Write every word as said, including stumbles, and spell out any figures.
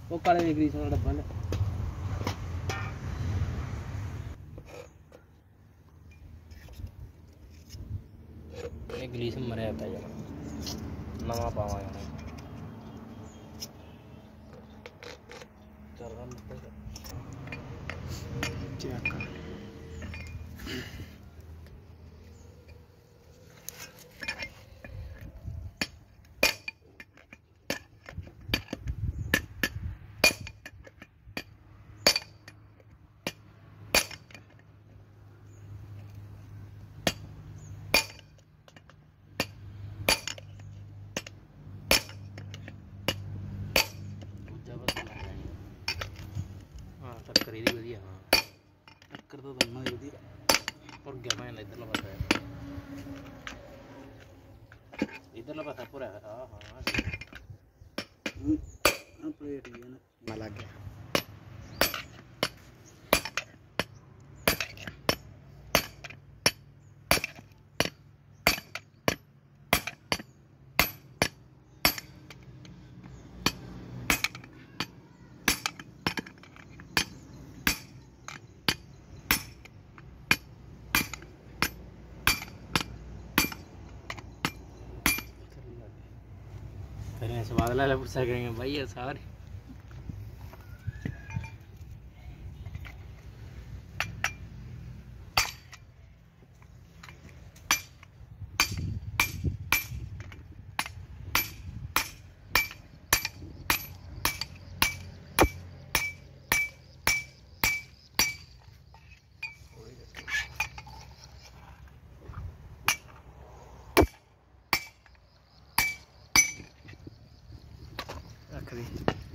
वो काले ग्रीस वाला डब्बा ले ये ग्रीस में मरे आता है नवा पावा है चल रहा चेक कर टक्कर ही वधिया हाँ टक्कर तो दोनों ही वधिया और गया मैं इधरला पासा है इधरला पासा पूरा है हाँ हाँ प्लेट ही है ना मैं लग गया फिर स्वाद ला पूछा करेंगे भाई ये सारे रख दी।